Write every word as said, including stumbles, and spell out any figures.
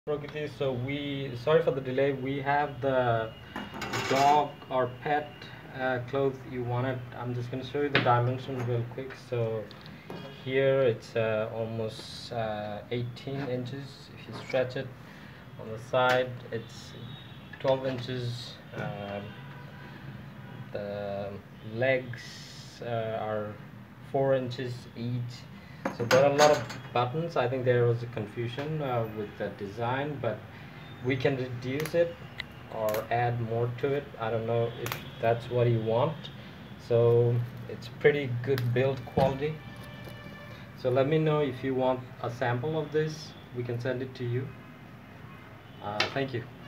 Prokritee, so we sorry for the delay. We have the dog or pet uh, clothes you wanted. I'm just going to show you the dimension real quick. So here it's uh, almost uh, eighteen inches. If you stretch it on the side, it's twelve inches. Um, the legs uh, are four inches each. So there are a lot of buttons. I think there was a confusion uh, with the design, but we can reduce it or add more to it. I don't know if that's what you want. So it's pretty good build quality. So let me know if you want a sample of this. We can send it to you. Uh, thank you.